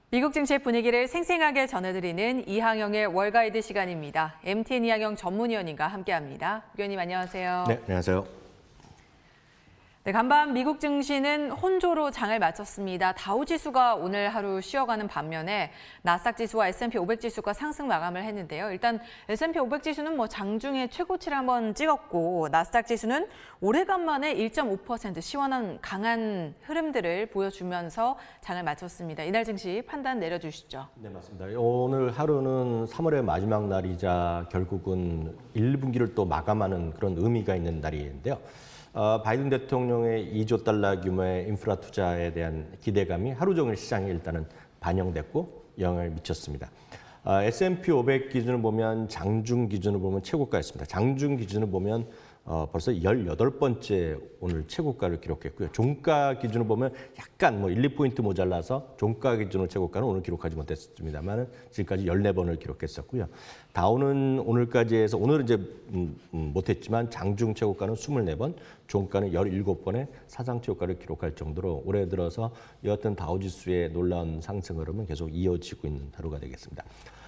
미국 증시의 분위기를 생생하게 전해드리는 이항영의 월가이드 시간입니다. MTN 이항영 전문위원님과 함께합니다. 위원님 안녕하세요. 네, 안녕하세요. 네, 간밤 미국 증시는 혼조로 장을 마쳤습니다. 다우지수가 오늘 하루 쉬어가는 반면에 나스닥 지수와 S&P 500 지수가 상승 마감을 했는데요. 일단 S&P 500 지수는 장중에 최고치를 한번 찍었고 나스닥 지수는 오래간만에 1.5% 시원한 강한 흐름들을 보여주면서 장을 마쳤습니다. 이날 증시 판단 내려주시죠. 네, 맞습니다. 오늘 하루는 3월의 마지막 날이자 결국은 1분기를 또 마감하는 그런 의미가 있는 날인데요. 바이든 대통령의 2조 달러 규모의 인프라 투자에 대한 기대감이 하루 종일 시장에 일단은 반영됐고 영향을 미쳤습니다. S&P 500 기준을 보면 장중 기준을 보면 최고가였습니다. 장중 기준을 보면 벌써 18번째 오늘 최고가를 기록했고요. 종가 기준을 보면 약간 1, 2포인트 모자라서 종가 기준으로 최고가는 오늘 기록하지 못했습니다만 지금까지 14번을 기록했었고요. 다우는 오늘까지 해서 오늘은 이제 못했지만 장중 최고가는 24번, 종가는 17번의 사상 최고가를 기록할 정도로 올해 들어서 여하튼 다우지수의 놀라운 상승 흐름은 계속 이어지고 있는 하루가 되겠습니다.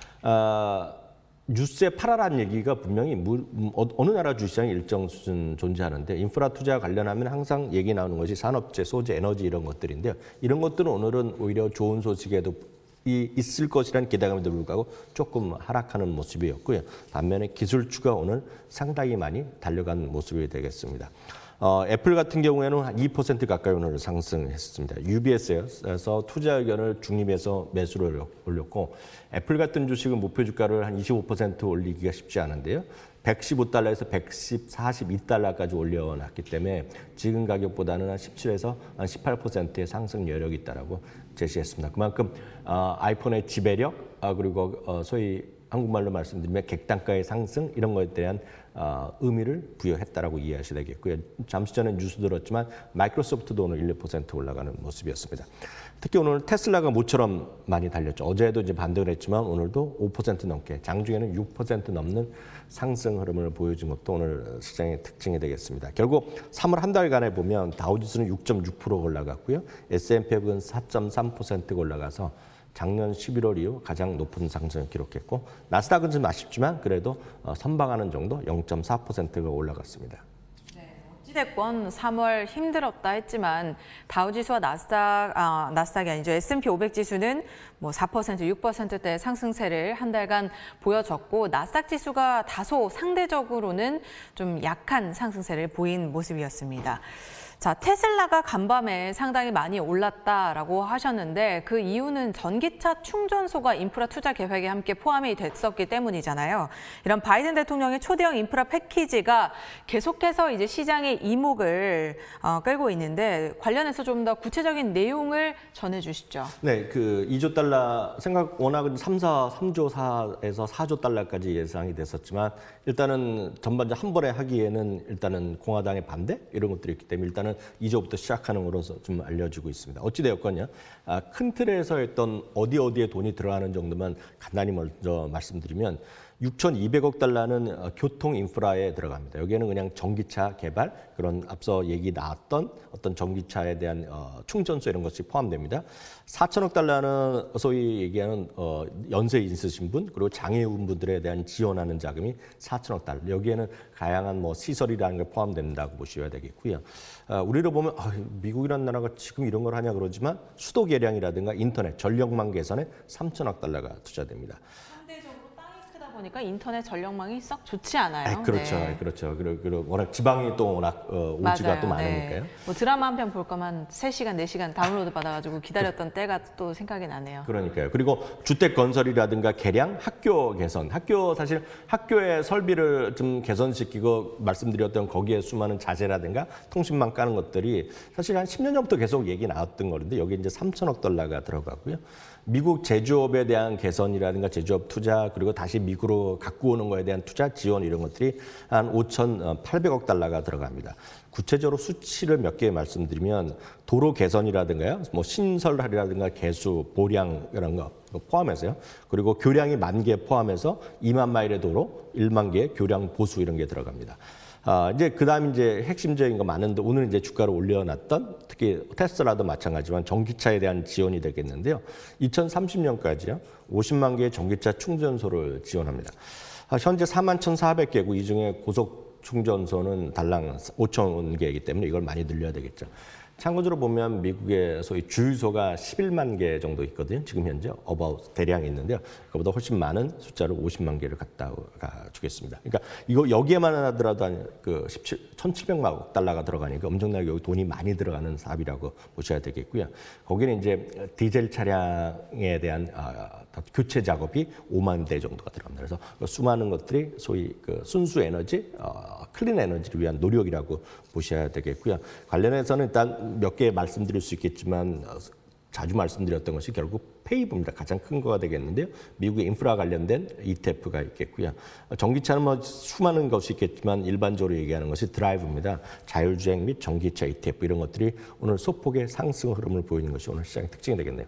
뉴스에 팔아라는 얘기가 분명히 어느 나라 주시장이 일정 수준 존재하는데 인프라 투자 관련하면 항상 얘기 나오는 것이 산업재, 소재, 에너지 이런 것들인데요. 이런 것들은 오늘은 오히려 좋은 소식에도 있을 것이라는 기대감에도 불구하고 조금 하락하는 모습이었고요. 반면에 기술주가 오늘 상당히 많이 달려간 모습이 되겠습니다. 애플 같은 경우에는 한 2% 가까이 오늘 상승했습니다. UBS에서 투자 의견을 중립해서 매수를 올렸고 애플 같은 주식은 목표 주가를 한 25% 올리기가 쉽지 않은데요. 115달러에서 142달러까지 올려놨기 때문에 지금 가격보다는 한 17에서 한 18%의 상승 여력이 있다고 제시했습니다. 그만큼 아이폰의 지배력 그리고 소위 한국말로 말씀드리면 객단가의 상승 이런 것에 대한 의미를 부여했다라고 이해하셔야 되겠고요. 잠시 전에 뉴스 들었지만 마이크로소프트도 오늘 1% 올라가는 모습이었습니다. 특히 오늘 테슬라가 모처럼 많이 달렸죠. 어제도 이제 반등을 했지만 오늘도 5% 넘게 장중에는 6% 넘는 상승 흐름을 보여준 것도 오늘 시장의 특징이 되겠습니다. 결국 3월 한 달간에 보면 다우지수는 6.6% 올라갔고요. S&P는 4.3% 올라가서 작년 11월 이후 가장 높은 상승을 기록했고 나스닥은 좀 아쉽지만 그래도 선방하는 정도 0.4%가 올라갔습니다. 네, 어찌됐건 3월 힘들었다 했지만 다우지수와 나스닥이 아니죠. S&P 500 지수는 4%, 6%대 상승세를 한 달간 보여줬고 나스닥 지수가 다소 상대적으로는 좀 약한 상승세를 보인 모습이었습니다. 자, 테슬라가 간밤에 상당히 많이 올랐다라고 하셨는데 그 이유는 전기차 충전소가 인프라 투자 계획에 함께 포함이 됐었기 때문이잖아요. 이런 바이든 대통령의 초대형 인프라 패키지가 계속해서 이제 시장의 이목을 끌고 있는데 관련해서 좀 더 구체적인 내용을 전해주시죠. 네, 그 2조 달러 워낙은 3조 4에서 4조 달러까지 예상이 됐었지만 일단은 전반적 한 번에 하기에는 일단은 공화당의 반대 이런 것들이 있기 때문에 일단은 2조부터 시작하는 거로서 좀 알려지고 있습니다. 어찌되었건요. 큰 틀에서 했던 어디에 돈이 들어가는 정도만 간단히 먼저 말씀드리면 6,200억 달러는 교통 인프라에 들어갑니다. 여기에는 그냥 전기차 개발, 그런 앞서 얘기 나왔던 어떤 전기차에 대한 충전소 이런 것이 포함됩니다. 4천억 달러는 소위 얘기하는 연세 있으신 분, 그리고 장애인 분들에 대한 지원하는 자금이 4천억 달러. 여기에는 다양한 시설이라는 게 포함된다고 보셔야 되겠고요. 우리로 보면 미국이라는 나라가 지금 이런 걸 하냐 그러지만 수도 개량이라든가 인터넷, 전력망 개선에 3천억 달러가 투자됩니다. 보니까 인터넷 전력망이 썩 좋지 않아요. 그렇죠, 네. 그렇죠. 그리고 워낙 지방이 또 워낙 오지가 또 많으니까요. 네. 드라마 한 편 볼 거면 3시간, 4시간 다운로드 받아가지고 기다렸던 때가 또 생각이 나네요. 그러니까요. 그리고 주택 건설이라든가 개량, 학교 개선, 사실 학교의 설비를 좀 개선시키고 말씀드렸던 거기에 수많은 자재라든가 통신망 까는 것들이 사실 한 10년 전부터 계속 얘기 나왔던 거는데 여기 이제 3천억 달러가 들어가고요. 미국 제조업에 대한 개선이라든가 제조업 투자 그리고 다시 미국으로 갖고 오는 거에 대한 투자 지원 이런 것들이 한 5,800억 달러가 들어갑니다. 구체적으로 수치를 몇 개 말씀드리면 도로 개선이라든가요, 신설이라든가 개수, 보량 이런 거 포함해서요. 그리고 교량이 10,000개 포함해서 2만 마일의 도로, 1만 개의 교량 보수 이런 게 들어갑니다. 이제 그다음 이제 핵심적인 거 많은데 오늘 이제 주가를 올려놨던 특히 테슬라도 마찬가지지만 전기차에 대한 지원이 되겠는데요. 2030년까지요 50만 개의 전기차 충전소를 지원합니다. 현재 41,400개고 이 중에 고속 충전소는 달랑 5천 개이기 때문에 이걸 많이 늘려야 되겠죠. 참고적으로 보면 미국의 소위 주유소가 11만 개 정도 있거든요. 지금 현재 어바웃 대량 있는데요. 그보다 훨씬 많은 숫자로 50만 개를 갖다 주겠습니다. 그러니까 이거 여기에만 하더라도 그 1,700만 달러가 들어가니까 엄청나게 여기 돈이 많이 들어가는 사업이라고 보셔야 되겠고요. 거기는 이제 디젤 차량에 대한 교체 작업이 5만 대 정도가 들어갑니다. 그래서 수많은 것들이 소위 그 순수 에너지, 클린 에너지를 위한 노력이라고 보셔야 되겠고요. 관련해서는 일단 몇 개 말씀드릴 수 있겠지만 자주 말씀드렸던 것이 결국 페이브입니다. 가장 큰 거가 되겠는데요. 미국의 인프라 관련된 ETF가 있겠고요. 전기차는 뭐 수많은 것이 있겠지만 일반적으로 얘기하는 것이 드라이브입니다. 자율주행 및 전기차 ETF 이런 것들이 오늘 소폭의 상승 흐름을 보이는 것이 오늘 시장의 특징이 되겠네요.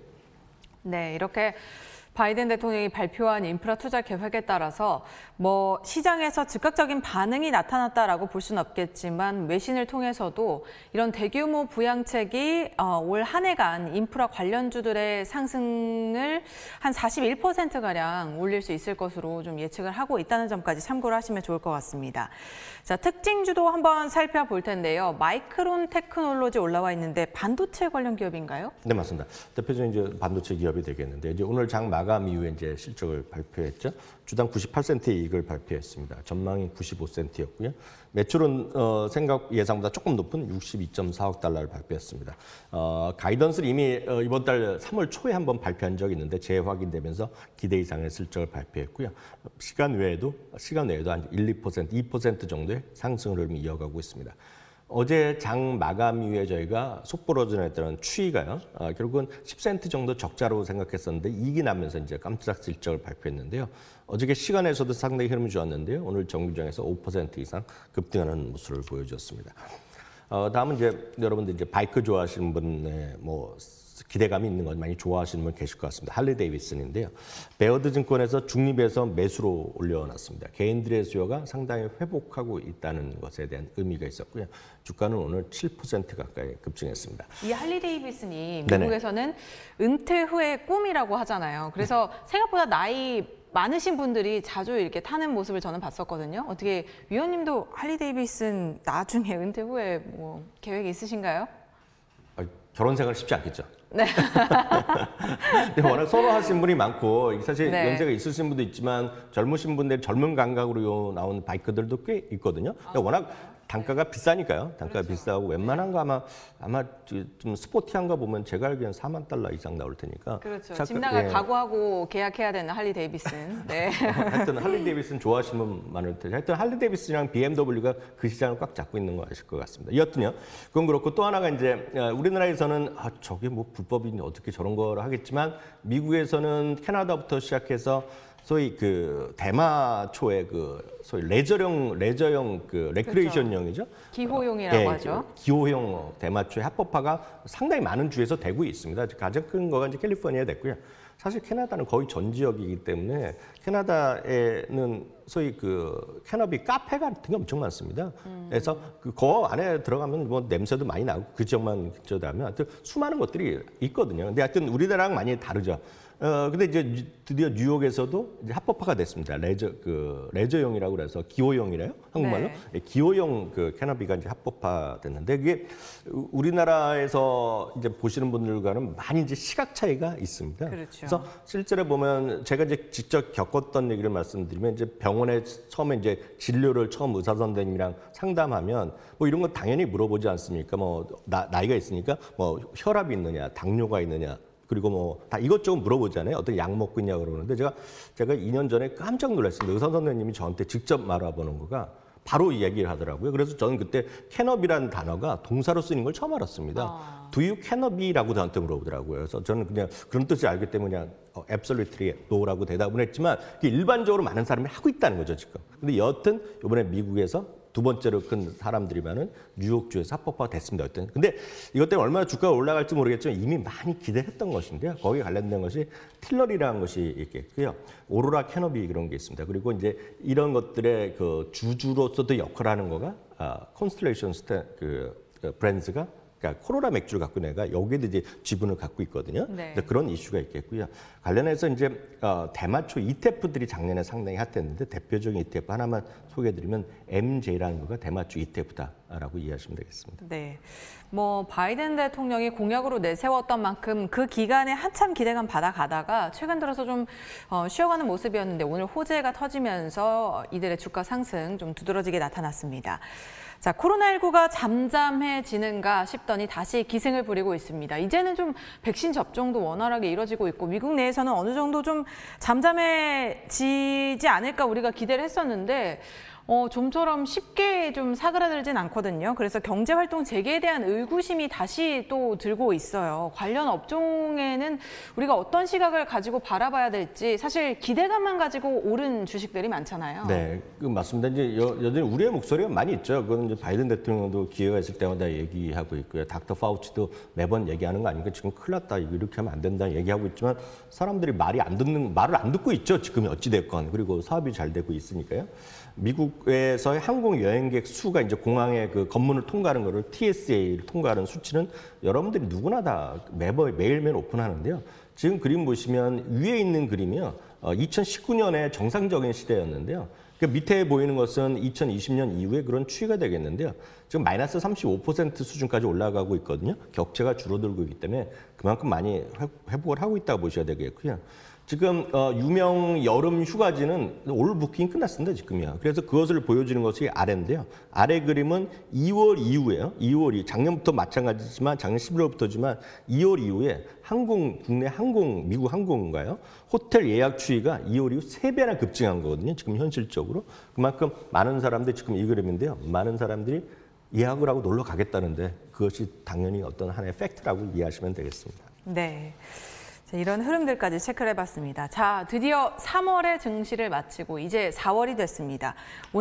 네, 이렇게 바이든 대통령이 발표한 인프라 투자 계획에 따라서 뭐 시장에서 즉각적인 반응이 나타났다라고 볼 수는 없겠지만 외신을 통해서도 이런 대규모 부양책이 올 한 해간 인프라 관련주들의 상승을 한 41%가량 올릴 수 있을 것으로 좀 예측을 하고 있다는 점까지 참고를 하시면 좋을 것 같습니다. 자, 특징주도 한번 살펴볼 텐데요. 마이크론 테크놀로지 올라와 있는데 반도체 관련 기업인가요? 네, 맞습니다. 대표적인 이제 반도체 기업이 되겠는데 이제 오늘 장 마감 이후에 이제 실적을 발표했죠. 주당 98센트의 이익을 발표했습니다. 전망이 95센트였고요. 매출은 생각 예상보다 조금 높은 62.4억 달러를 발표했습니다. 가이던스를 이미 이번 달 3월 초에 한번 발표한 적이 있는데 재확인되면서 기대 이상의 실적을 발표했고요. 시간 외에도 한 1, 2% 정도의 상승 흐름을 이어가고 있습니다. 어제 장 마감 이후에 저희가 속보로 전했던 추이가요. 결국은 10센트 정도 적자로 생각했었는데 이익이 나면서 이제 깜짝 실적을 발표했는데요. 어저께 시간에서도 상당히 흐름이 좋았는데요. 오늘 정규장에서 5% 이상 급등하는 모습을 보여주었습니다. 다음은 이제 여러분들 이제 바이크 좋아하시는 분의 뭐 기대감이 있는 건 많이 좋아하시는 분 계실 것 같습니다. 할리 데이비슨인데요. 베어드 증권에서 중립에서 매수로 올려놨습니다. 개인들의 수요가 상당히 회복하고 있다는 것에 대한 의미가 있었고요. 주가는 오늘 7% 가까이 급증했습니다. 이 할리 데이비슨이 네네. 미국에서는 은퇴 후의 꿈이라고 하잖아요. 그래서 생각보다 나이 많으신 분들이 자주 이렇게 타는 모습을 저는 봤었거든요. 어떻게 위원님도 할리 데이비슨 나중에 은퇴 후에 뭐 계획이 있으신가요? 결혼 생활 쉽지 않겠죠. 네. 워낙 선호하시는 분이 많고 사실 네. 연세가 있으신 분도 있지만 젊으신 분들 젊은 감각으로 나온 바이크들도 꽤 있거든요. 워낙 단가가 비싸니까요. 단가가 그렇죠. 비싸고 웬만한 거 아마 좀 스포티한 거 보면 제가 알기로는 4만 달러 이상 나올 테니까. 그렇죠. 집 나갈 각오하고 계약해야 되는 할리 데이비슨. 네. 하여튼 할리 데이비슨 좋아하시는 분 많을 텐데 하여튼 할리 데이비슨이랑 BMW가 그 시장을 꽉 잡고 있는 거 아실 것 같습니다. 여튼요. 그건 그렇고 또 하나가 이제 우리나라에서는 저게 뭐 불법인지 어떻게 저런 거를 하겠지만 미국에서는 캐나다부터 시작해서 소위 그 대마초의 그 소위 레저용 그 레크레이션용이죠. 기호용이라고 하죠. 기호용 대마초의 합법화가 상당히 많은 주에서 되고 있습니다. 가장 큰 거가 이제 캘리포니아에 됐고요. 사실 캐나다는 거의 전 지역이기 때문에 캐나다에는 소위 그 캐너비 카페 같은 게 엄청 많습니다. 그래서 그 안에 들어가면 뭐 냄새도 많이 나고 그 지역만 근처다면 하여튼 수많은 것들이 있거든요. 근데 하여튼 우리나라랑 많이 다르죠. 근데 이제 드디어 뉴욕에서도 이제 합법화가 됐습니다. 레저용이라고 그래서 기호용이래요. 한국말로. 네. 기호용 그 캐너비가 이제 합법화됐는데 그게 우리나라에서 이제 보시는 분들과는 많이 이제 시각 차이가 있습니다. 그렇죠. 그래서 실제로 보면 제가 이제 직접 겪었던 얘기를 말씀드리면 이제 병원에 처음에 이제 진료를 처음 의사 선생님이랑 상담하면 뭐 이런 거 당연히 물어보지 않습니까? 뭐 나이가 있으니까 뭐 혈압이 있느냐, 당뇨가 있느냐. 그리고 뭐 다 이것저것 물어보잖아요. 어떤 약 먹고 있냐 그러는데 제가 2년 전에 깜짝 놀랐습니다. 의사 선생님이 저한테 직접 말아보는 거가 바로 이 얘기를 하더라고요. 그래서 저는 그때 캐너비라는 단어가 동사로 쓰이는 걸 처음 알았습니다. Do you cannab이라고 저한테 물어보더라고요. 그래서 저는 그냥 그런 뜻을 알기 때문에 그냥 absolutely no라고 대답을 했지만 일반적으로 많은 사람이 하고 있다는 거죠, 지금. 근데 여튼 이번에 미국에서 두 번째로 큰 사람들이 많은 뉴욕주에서 합법화가 됐습니다. 근데 이것 때문에 얼마나 주가가 올라갈지 모르겠지만 이미 많이 기대했던 것인데요. 거기에 관련된 것이 틸러리라는 것이 있겠고요. 오로라 캐너비 그런 게 있습니다. 그리고 이제 이런 것들의 그 주주로서도 역할을 하는 거가 콘스텔레이션 브랜드가 그러니까 코로나 맥주를 갖고 내가 여기에도 이제 지분을 갖고 있거든요. 네. 그런 이슈가 있겠고요. 관련해서 이제 대마초 ETF들이 작년에 상당히 핫했는데 대표적인 ETF 하나만 소개해드리면 MJ라는 거가 대마초 ETF다라고 이해하시면 되겠습니다. 네, 뭐 바이든 대통령이 공약으로 내세웠던 만큼 그 기간에 한참 기대감 받아가다가 최근 들어서 좀 쉬어가는 모습이었는데 오늘 호재가 터지면서 이들의 주가 상승 좀 두드러지게 나타났습니다. 자, 코로나19가 잠잠해지는가 싶더니 다시 기승을 부리고 있습니다. 이제는 좀 백신 접종도 원활하게 이루어지고 있고 미국 내에서는 어느 정도 좀 잠잠해지지 않을까 우리가 기대를 했었는데 좀처럼 쉽게 좀 사그라들진 않거든요. 그래서 경제활동 재개에 대한 의구심이 다시 또 들고 있어요. 관련 업종에는 우리가 어떤 시각을 가지고 바라봐야 될지 사실 기대감만 가지고 오른 주식들이 많잖아요. 네, 맞습니다. 이제 여전히 우리의 목소리가 많이 있죠. 그건 이제 바이든 대통령도 기회가 있을 때마다 얘기하고 있고요. 닥터 파우치도 매번 얘기하는 거 아닙니까? 지금 큰일 났다. 이렇게 하면 안 된다. 얘기하고 있지만 사람들이 말을 안 듣고 있죠. 지금 어찌됐건. 그리고 사업이 잘 되고 있으니까요. 미국에서의 항공 여행객 수가 이제 공항의 그 검문을 통과하는 거를 TSA를 통과하는 수치는 여러분들이 누구나 다 매일매일 오픈하는데요. 지금 그림 보시면 위에 있는 그림이요. 2019년에 정상적인 시대였는데요. 그 밑에 보이는 것은 2020년 이후에 그런 추이가 되겠는데요. 지금 마이너스 35% 수준까지 올라가고 있거든요. 격차가 줄어들고 있기 때문에 그만큼 많이 회복을 하고 있다고 보셔야 되겠고요. 지금 유명 여름 휴가지는 올 부킹이 끝났습니다, 지금이요. 그래서 그것을 보여주는 것이 아래인데요. 아래 그림은 2월 이후에요. 2월이 작년부터 마찬가지지만 작년 11월부터지만 2월 이후에 국내 항공, 미국 항공인가요? 호텔 예약 추이가 2월 이후 3배나 급증한 거거든요. 지금 현실적으로. 그만큼 많은 사람들이 지금 이 그림인데요. 많은 사람들이 예약을 하고 놀러 가겠다는데 그것이 당연히 어떤 하나의 팩트라고 이해하시면 되겠습니다. 네. 이런 흐름들까지 체크를 해봤습니다. 자, 드디어 3월의 증시를 마치고 이제 4월이 됐습니다.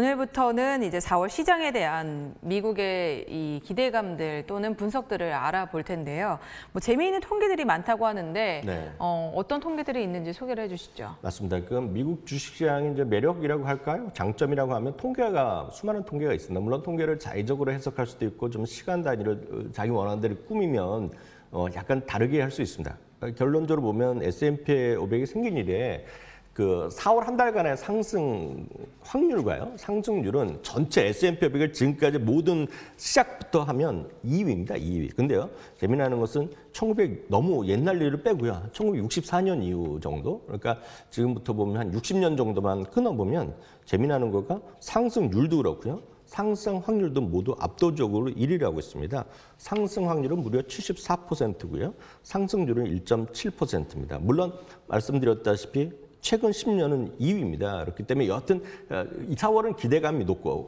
오늘부터는 이제 4월 시장에 대한 미국의 이 기대감들 또는 분석들을 알아볼 텐데요. 뭐 재미있는 통계들이 많다고 하는데 네. 어떤 통계들이 있는지 소개를 해주시죠. 맞습니다. 그럼 미국 주식시장의 이제 매력이라고 할까요? 장점이라고 하면 수많은 통계가 있습니다. 물론 통계를 자의적으로 해석할 수도 있고 좀 시간 단위로 자기 원하는 대로 꾸미면 약간 다르게 할 수 있습니다. 결론적으로 보면 S&P 500이 생긴 이래 그 4월 한 달간의 상승 확률과요. 상승률은 전체 S&P 500을 지금까지 모든 시작부터 하면 2위입니다. 2위. 근데요. 재미나는 것은 1900 너무 옛날 일을 빼고요. 1964년 이후 정도. 그러니까 지금부터 보면 한 60년 정도만 끊어보면 재미나는 거가 상승률도 그렇고요. 상승 확률도 모두 압도적으로 1위를 하고 있습니다. 상승 확률은 무려 74%고요. 상승률은 1.7%입니다. 물론 말씀드렸다시피 최근 10년은 2위입니다. 그렇기 때문에 여하튼 4월은 기대감이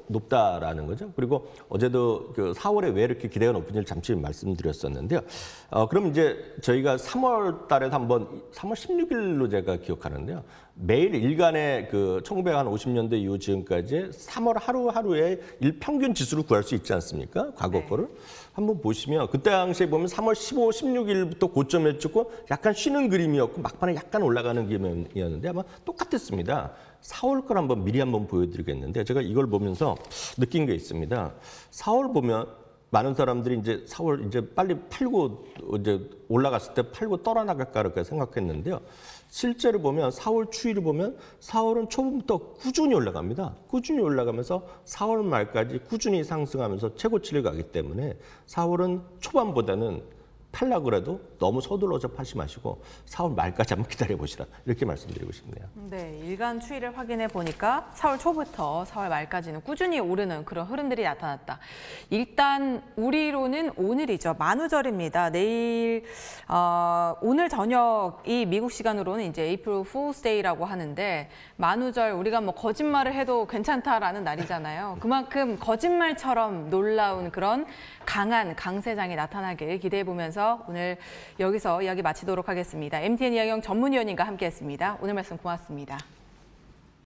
높다라는 거죠. 그리고 어제도 그 4월에 왜 이렇게 기대가 높은지를 잠시 말씀드렸었는데요. 그럼 이제 저희가 3월 달에도 한번 3월 16일로 제가 기억하는데요. 매일 일간의 그 1950년대 이후 지금까지 3월 하루하루의 일평균 지수를 구할 수 있지 않습니까? 과거 네. 거를. 한번 보시면 그때 당시에 보면 3월 15, 16일부터 고점에 찍고 약간 쉬는 그림이었고 막판에 약간 올라가는 그림이었는데 아마 똑같았습니다. 4월 걸 미리 한번 보여드리겠는데 제가 이걸 보면서 느낀 게 있습니다. 4월 보면 많은 사람들이 이제 4월 이제 빨리 팔고 이제 올라갔을 때 팔고 떨어나갈까 그렇게 생각했는데요. 실제로 보면 4월 추이를 보면 4월은 초반부터 꾸준히 올라갑니다. 꾸준히 올라가면서 4월 말까지 꾸준히 상승하면서 최고치를 가기 때문에 4월은 초반보다는 팔라고 그래도 너무 서둘러서 파지 마시고 4월 말까지 한번 기다려보시라 이렇게 말씀드리고 싶네요. 네, 일간 추이를 확인해 보니까 4월 초부터 4월 말까지는 꾸준히 오르는 그런 흐름들이 나타났다. 일단 우리로는 오늘이죠. 만우절입니다. 내일 오늘 저녁이 미국 시간으로는 이제 April Fool's Day라고 하는데 만우절 우리가 뭐 거짓말을 해도 괜찮다라는 날이잖아요. 그만큼 거짓말처럼 놀라운 그런 강한 강세장이 나타나길 기대해 보면서 오늘 여기서 이야기 마치도록 하겠습니다. MTN 이하경 전문위원님과 함께했습니다. 오늘 말씀 고맙습니다.